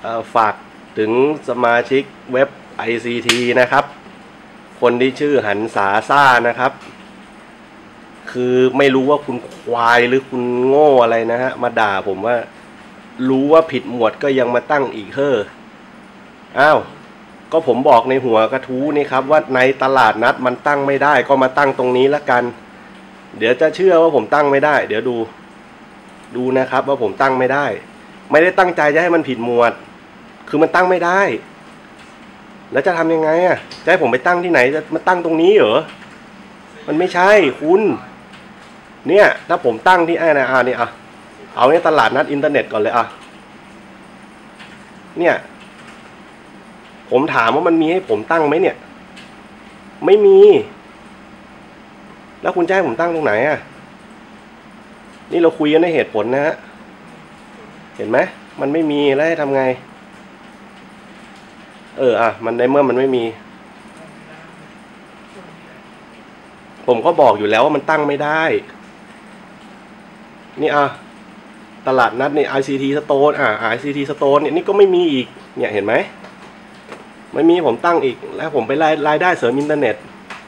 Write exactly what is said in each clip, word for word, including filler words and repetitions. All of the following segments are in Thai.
ฝากถึงสมาชิกเว็บ ไอ ซี ที นะครับคนที่ชื่อหันษาซ่านะครับคือไม่รู้ว่าคุณควายหรือคุณโง่อะไรนะฮะมาด่าผมว่ารู้ว่าผิดหมวดก็ยังมาตั้งอีกเฮ้ออ้าวก็ผมบอกในหัวกระทู้นี่ครับว่าในตลาดนัดมันตั้งไม่ได้ก็มาตั้งตรงนี้ละกันเดี๋ยวจะเชื่อว่าผมตั้งไม่ได้เดี๋ยวดูดูนะครับว่าผมตั้งไม่ได้ไม่ได้ตั้งใจจะให้มันผิดหมวดคือมันตั้งไม่ได้แล้วจะทำยังไงอ่ะจะให้ผมไปตั้งที่ไหนจะมาตั้งตรงนี้เหรอมันไม่ใช่คุณเนี่ยถ้าผมตั้งที่ไอ้นะอ่านี่อ่ะเอาในตลาดนัดอินเทอร์เน็ตก่อนเลยอ่ะเนี่ยผมถามว่ามันมีให้ผมตั้งไหมเนี่ยไม่มีแล้วคุณจะให้ผมตั้งตรงไหนอ่ะนี่เราคุยกันในเหตุผลนะฮะเห็นไหมมันไม่มีแล้วให้ทำไงเอออ่ะมันในเมื่อมันไม่มีผมก็บอกอยู่แล้วว่ามันตั้งไม่ได้นี่อ่ะตลาดนัดนี่ ไอ ซี ที Store อ่ะ ไอ ซี ที Store เนี่ยนี่ก็ไม่มีอีกเนี่ยเห็นไหมไม่มีผมตั้งอีกแล้วผมไปรายรายได้เสริมอินเทอร์เน็ต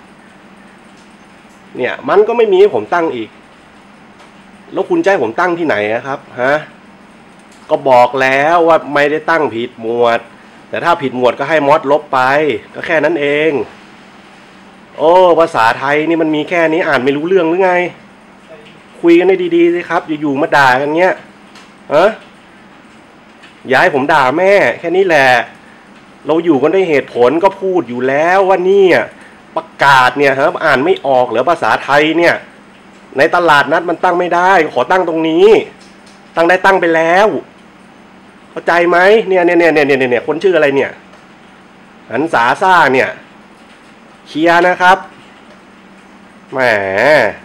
เนี่ยมันก็ไม่มีให้ผมตั้งอีกแล้วคุณจะให้ผมตั้งที่ไหนครับฮะก็บอกแล้วว่าไม่ได้ตั้งผิดหมวดแต่ถ้าผิดหมวดก็ให้มอดลบไปก็แค่นั้นเองโอ้ภาษาไทยนี่มันมีแค่นี้อ่านไม่รู้เรื่องหรือไงคุยกันได้ดีๆสิครับอยู่ๆมาด่ากันเงี้ยฮะอย่าให้ผมด่าแม่แค่นี้แหละเราอยู่กันด้วยเหตุผลก็พูดอยู่แล้วว่านี่ประกาศเนี่ยฮะอ่านไม่ออกเหรอภาษาไทยเนี่ยในตลาดนัดมันตั้งไม่ได้ขอตั้งตรงนี้ตั้งได้ตั้งไปแล้วเข้าใจไหมเนี่ยเนี่ยเนี่ยเนี่ยเนี่ยคนชื่ออะไรเนี่ยหันษาซ่าเนี่ยเคลียร์นะครับแหม